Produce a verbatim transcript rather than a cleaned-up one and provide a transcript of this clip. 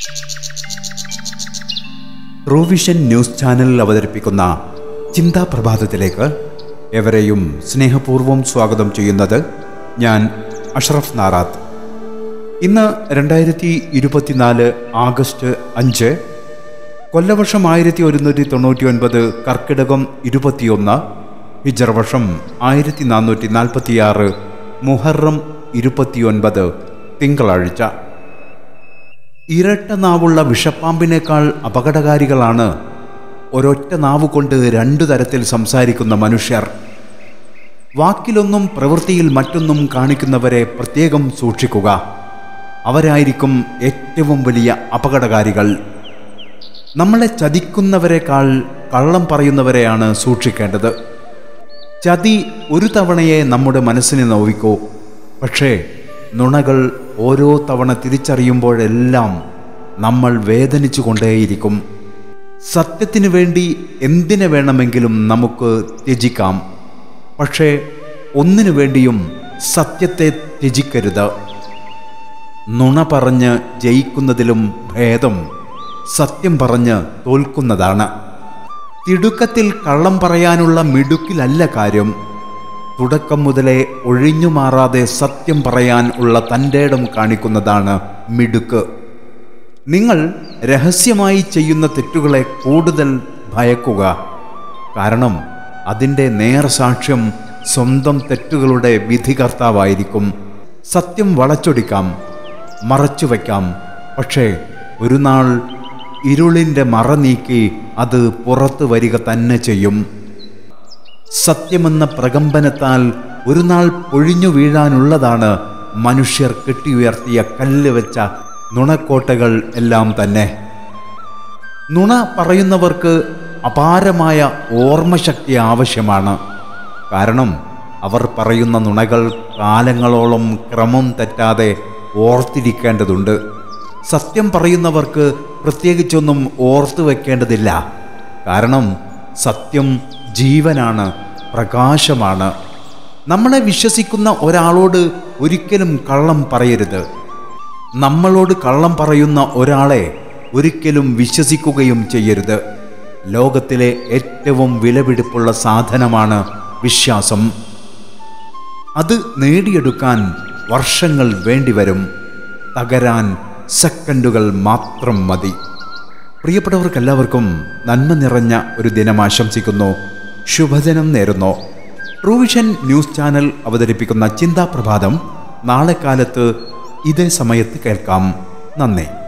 Truevision news ചാനലിൽ അവതരിപ്പിക്കുന്ന ചിന്താ പ്രഭാതത്തിലേക്ക് എവരെയും സ്നേഹപൂർവ്വം സ്വാഗതം ചെയ്യുന്നത് ഞാൻ അഷ്റഫ് നാറാത്ത്. ഇന്ന് രണ്ടായിരത്തി ഇരുപത്തിനാല് ആഗസ്റ്റ് അഞ്ച്, കൊല്ലവർഷം ആയിരത്തി ഒരുന്നൂറ്റി തൊണ്ണൂറ്റി ഒൻപത്, കർക്കിടകം ഇരുപത്തിയൊന്ന്, ഹിജറ വർഷം ആയിരത്തി നാനൂറ്റി നാൽപ്പത്തിയാറ്, മുഹറം ഇരുപത്തിയൊൻപത്, തിങ്കളാഴ്ച. ഇരട്ട നാവുള്ള വിഷപ്പാമ്പിനേക്കാൾ അപകടകാരികളാണ് ഒരൊറ്റ നാവുകൊണ്ട് രണ്ടു തരത്തിൽ സംസാരിക്കുന്ന മനുഷ്യർ. വാക്കിലൊന്നും പ്രവൃത്തിയിൽ മറ്റൊന്നും കാണിക്കുന്നവരെ പ്രത്യേകം സൂക്ഷിക്കുക. അവരായിരിക്കും ഏറ്റവും വലിയ അപകടകാരികൾ. നമ്മളെ ചതിക്കുന്നവരെക്കാൾ കള്ളം പറയുന്നവരെയാണ് സൂക്ഷിക്കേണ്ടത്. ചതി ഒരു തവണയെ നമ്മുടെ മനസ്സിനെ നോവിക്കൂ. പക്ഷേ നുണകൾ ഓരോ തവണ തിരിച്ചറിയുമ്പോഴെല്ലാം നമ്മൾ വേദനിച്ചു കൊണ്ടേയിരിക്കും. സത്യത്തിനു വേണ്ടി എന്തിനു വേണമെങ്കിലും നമുക്ക് ത്യജിക്കാം. പക്ഷേ ഒന്നിനു വേണ്ടിയും സത്യത്തെ ത്യജിക്കരുത്. നുണ പറഞ്ഞ് ജയിക്കുന്നതിലും ഭേദം സത്യം പറഞ്ഞ് തോൽക്കുന്നതാണ്. തിടുക്കത്തിൽ കള്ളം പറയാനുള്ള മിടുക്കിലല്ല കാര്യം. തുടക്കം മുതലേ ഒഴിഞ്ഞു മാറാതെ സത്യം പറയാൻ ഉള്ള തൻ്റെടം കാണിക്കുന്നതാണ് മിടുക്ക്. നിങ്ങൾ രഹസ്യമായി ചെയ്യുന്ന തെറ്റുകളെ കൂടുതൽ ഭയക്കുക. കാരണം അതിൻ്റെ നേർസാക്ഷ്യം സ്വന്തം തെറ്റുകളുടെ വിധികർത്താവായിരിക്കും. സത്യം വളച്ചൊടിക്കാം, മറച്ചു വയ്ക്കാം. പക്ഷേ ഒരു നാൾ ഇരുളിൻ്റെ മറ നീക്കി അത് പുറത്തു വരിക തന്നെ ചെയ്യും. സത്യമെന്ന പ്രകമ്പനത്താൽ ഒരു നാൾ പൊഴിഞ്ഞു വീഴാനുള്ളതാണ് മനുഷ്യർ കെട്ടിയുയർത്തിയ കല്ല് വെച്ച നുണക്കോട്ടകൾ എല്ലാം തന്നെ. നുണ പറയുന്നവർക്ക് അപാരമായ ഓർമ്മശക്തി ആവശ്യമാണ്. കാരണം അവർ പറയുന്ന നുണകൾ കാലങ്ങളോളം ക്രമം തെറ്റാതെ ഓർത്തിരിക്കേണ്ടതുണ്ട്. സത്യം പറയുന്നവർക്ക് പ്രത്യേകിച്ചൊന്നും ഓർത്തു വയ്ക്കേണ്ടതില്ല. കാരണം സത്യം ജീവനാണ്, പ്രകാശമാണ്. നമ്മളെ വിശ്വസിക്കുന്ന ഒരാളോട് ഒരിക്കലും കള്ളം പറയരുത്. നമ്മളോട് കള്ളം പറയുന്ന ഒരാളെ ഒരിക്കലും വിശ്വസിക്കുകയും ചെയ്യരുത്. ലോകത്തിലെ ഏറ്റവും വിലപിടിപ്പുള്ള സാധനമാണ് വിശ്വാസം. അത് നേടിയെടുക്കാൻ വർഷങ്ങൾ വേണ്ടിവരും. തകരാൻ സെക്കൻഡുകൾ മാത്രം മതി. പ്രിയപ്പെട്ടവർക്കെല്ലാവർക്കും നന്മ നിറഞ്ഞ ഒരു ദിനം ആശംസിക്കുന്നു. ശുഭദിനം നേരുന്നു. ട്രൂവിഷൻ ന്യൂസ് ചാനൽ അവതരിപ്പിക്കുന്ന ചിന്താ പ്രഭാതം നാളെ കാലത്ത് ഇതേ സമയത്ത് കേൾക്കാം. നന്ദി.